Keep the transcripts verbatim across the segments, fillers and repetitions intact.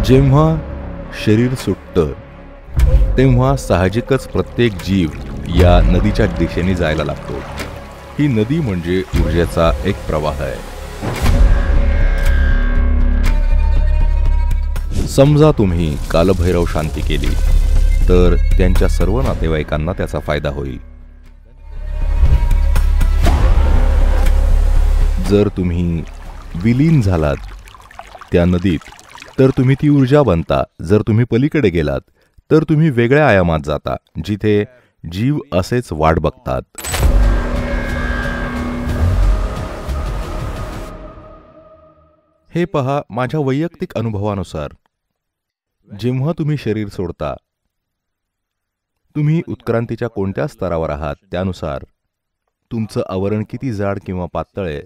जेव्हा शरीर सुटतं तेव्हा साहजिकच प्रत्येक जीव या नदीच्या दिशेने जायला लागतो. ही नदी म्हणजे ऊर्जेचा एक प्रवाह आहे. समजा तुम्ही कालभैरव शांती केली तर त्यांच्या सर्व नातेवाईकांना त्याचा फायदा होईल. जर तुम्ही विलीन झालात त्या नदीत तर तुम्ही ती ऊर्जा बनता. जर तुम्ही पलीकडे गेलात तर तुम्ही वेगळ्या आयामात जाता जिथे जीव असेच वाट बघतात. हे पहा, माझ्या वैयक्तिक अनुभवानुसार जेव्हा तुम्ही शरीर सोडता तुम्ही उत्क्रांतीच्या कोणत्या स्तरावर आहात त्यानुसार तुमचं आवरण किती जाड किंवा पातळ आहे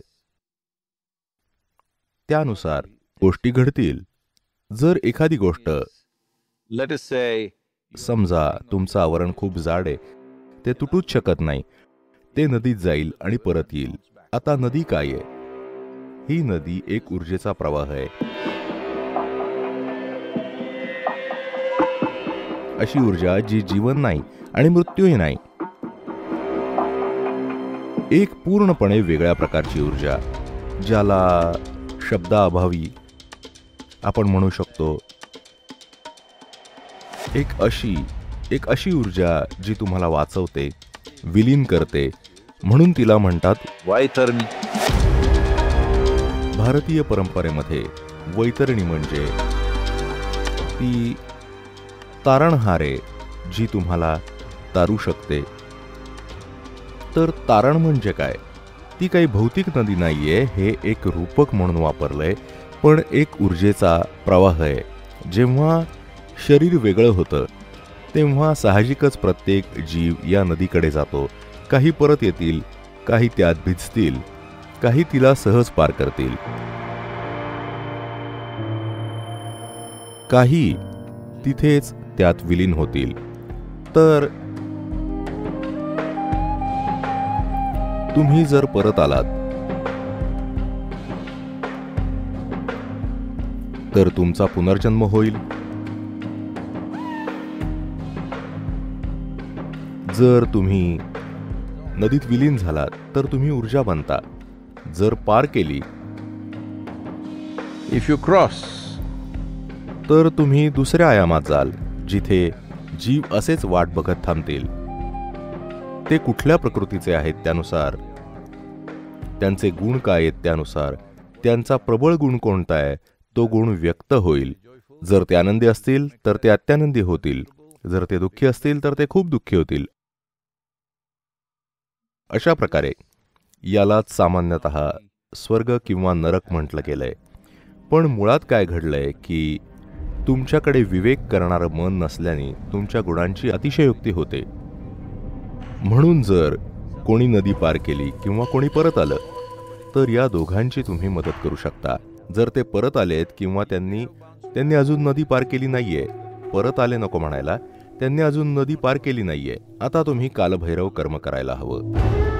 त्यानुसार गोष्टी घडतील. जर एखादी गोष्ट लेट अस से समजा तुमचं आवरण खूप जाड आहे, ते तुटूच शकत नाही, ते नदीत जाईल आणि परत येईल. आता नदी काय आहे? ही नदी एक ऊर्जेचा प्रवाह आहे. अशी ऊर्जा जी जीवन नाही आणि मृत्यूही नाही. एक पूर्णपणे वेगळ्या प्रकारची ऊर्जा ज्याला शब्दाअभावी आपण म्हणू शकतो एक अशी एक अशी ऊर्जा जी तुम्हाला वाचवते, विलीन करते, म्हणून तिला म्हणतात वैतरणी. भारतीय परंपरेमध्ये वैतरणी म्हणजे ती तारणहार आहे जी तुम्हाला तारू शकते. तर तारण म्हणजे काय? ती काही भौतिक नदी नाहीये, हे एक रूपक म्हणून वापरलंय, पण एक ऊर्जेचा प्रवाह आहे. जेव्हा शरीर वेगळं होतं तेव्हा साहजिकच प्रत्येक जीव या नदीकडे जातो. काही परत येतील, काही त्यात भिजतील, काही तिला सहज पार करतील, काही तिथेच त्यात विलीन होतील. तर तुम्ही जर परत आलात तर तुमचा पुनर्जन्म होईल. जर तुम्ही नदीत विलीन झालात तर तुम्ही ऊर्जा बनता. जर पार केली इफ यू क्रॉस तर तुम्ही दुसऱ्या आयामात जाल जिथे जीव असेच वाट बघत थांबतील. ते कुठल्या प्रकृतीचे आहेत त्यानुसार, त्यांचे गुण काय आहेत त्यानुसार, त्यांचा प्रबळ गुण कोणता आहे तो गुण व्यक्त होईल. जर ते आनंदी असतील तर ते अत्यानंदी होतील, जर ते दुःखी असतील तर ते खूप दुःखी होतील. अशा प्रकारे यालाच सामान्यतः स्वर्ग किंवा नरक म्हटलं गेलंय. पण मुळात काय घडलंय की तुमच्याकडे विवेक करणारं मन नसल्याने तुमच्या गुणांची अतिशयोक्ती होते. म्हणून जर कोणी नदी पार केली किंवा कोणी परत आलं तर या दोघांची तुम्ही मदत करू शकता. जर ते परत आलेत किंवा त्यांनी त्यांनी अजून नदी पार केली नाहीये, परत आले नको म्हणायला, त्यांनी अजून नदी पार केली नाहीये, आता तुम्ही कालभैरव कर्म करायला हवं.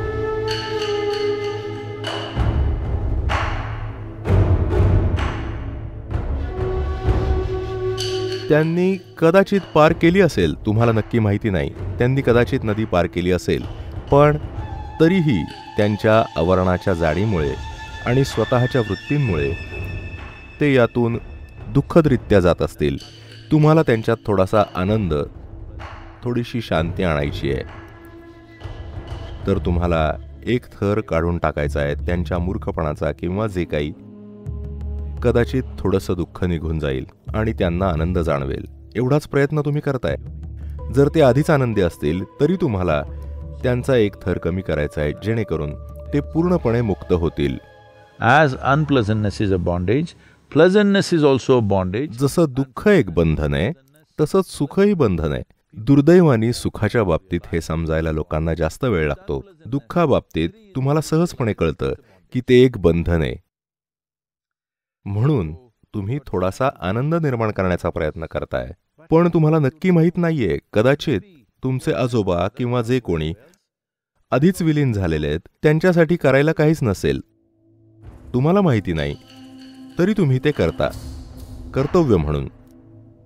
त्यांनी कदाचित पार केली असेल, तुम्हाला नक्की माहिती नाही, त्यांनी कदाचित नदी पार केली असेल, पण तरीही त्यांच्या आवरणाच्या जाडीमुळे आणि स्वतःच्या वृत्तींमुळे ते यातून दुःखदरित्या जात असतील. तुम्हाला त्यांच्यात थोडासा आनंद, थोडीशी शांती आणायची आहे. तर तुम्हाला एक थर काढून टाकायचा आहे त्यांच्या मूर्खपणाचा किंवा जे काही. कदाचित थोडंसं दुःख निघून जाईल आणि त्यांना आनंद जाणवेल. एवढाच प्रयत्न तुम्ही करताय. जर ते आधीच आनंदी असतील तरी तुम्हाला त्यांचा एक थर कमी करायचा आहे जेणेकरून ते पूर्णपणे मुक्त होतील. As unpleasantness is a bondage, pleasantness is also a bondage. जसं दुःख एक बंधन आहे तसंच सुखही बंधन आहे. दुर्दैवाने सुखाच्या बाबतीत हे समजायला लोकांना जास्त वेळ लागतो. दुःखाबाबतीत तुम्हाला सहजपणे कळतं की ते एक बंधन आहे. म्हणून तुम्ही थोडासा आनंद निर्माण करण्याचा प्रयत्न करताय. पण तुम्हाला नक्की माहीत नाहीये, कदाचित तुमचे आजोबा किंवा जे कोणी आधीच विलीन झालेले आहेत त्यांच्यासाठी करायला काहीच नसेल. तुम्हाला माहिती नाही तरी तुम्ही ते करता कर्तव्य म्हणून.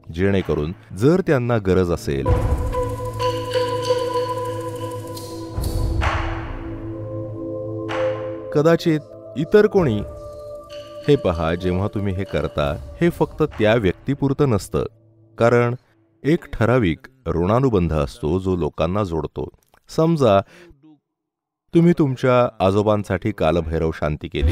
जेणेकरून जर त्यांना गरज असेल कदाचित इतर कोणी, हे पहा, जेव्हा तुम्ही हे करता हे फक्त त्या व्यक्तीपुरतं नसतं, कारण एक ठराविक ऋणानुबंध असतो जो लोकांना जोडतो. समजा तुम्ही तुमच्या आजोबांसाठी कालभैरव शांती केली,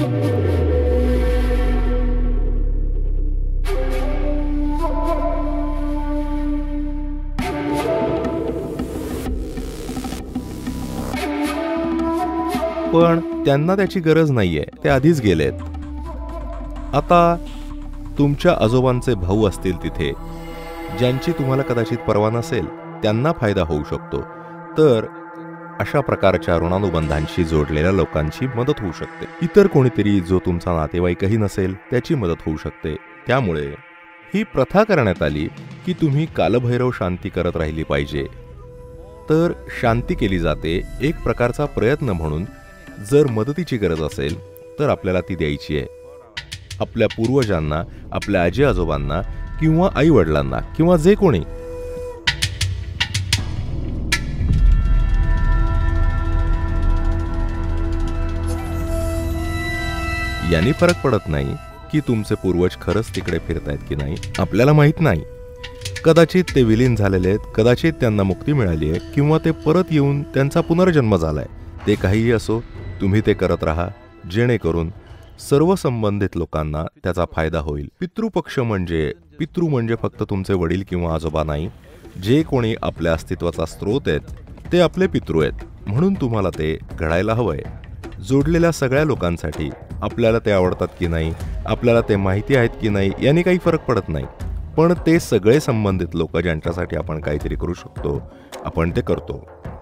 पण त्यांना त्याची गरज नाहीये, ते आधीच गेलेत. आता तुमच्या आजोबांचे भाऊ असतील तिथे, ज्यांची तुम्हाला कदाचित पर्वा नसेल, त्यांना फायदा होऊ शकतो. तर अशा प्रकारच्या ऋणानुबंधांशी जोडलेल्या लोकांची मदत होऊ शकते. इतर कोणीतरी जो तुमचा नातेवाईकही नसेल त्याची मदत होऊ शकते. त्यामुळे ही प्रथा करण्यात आली की तुम्ही कालभैरव शांती करत राहिली पाहिजे. तर शांती केली जाते एक प्रकारचा प्रयत्न म्हणून. जर मदतीची गरज असेल तर आपल्याला ती द्यायची आहे. आपल्या पूर्वजांना, आपल्या आजी आजोबांना किंवा आई वडिलांना किंवा जे कोणी. यांनी फरक पडत नाही की तुमचे पूर्वज खरंच तिकडे फिरतायत की नाही, आपल्याला माहीत नाही. कदाचित ते विलीन झालेले आहेत, कदाचित त्यांना मुक्ती मिळाली आहे, किंवा ते परत येऊन त्यांचा पुनर्जन्म झालाय. ते काहीही असो, तुम्ही ते करत राहा, जेणेकरून सर्व संबंधित लोकांना त्याचा फायदा होईल. पितृपक्ष म्हणजे पितृ म्हणजे फक्त तुमचे वडील किंवा आजोबा नाही. जे कोणी आपल्या अस्तित्वाचा स्रोत आहेत ते आपले पितृ आहेत. म्हणून तुम्हाला ते घडायला हवंय. जोडलेल्या सगळ्या लोकांसाठी, आपल्याला ते आवडतात की नाही, आपल्याला ते माहिती आहेत की नाही, याने काही फरक पडत नाही. पण ते सगळे संबंधित लोक ज्यांच्यासाठी आपण काहीतरी करू शकतो, आपण ते करतो.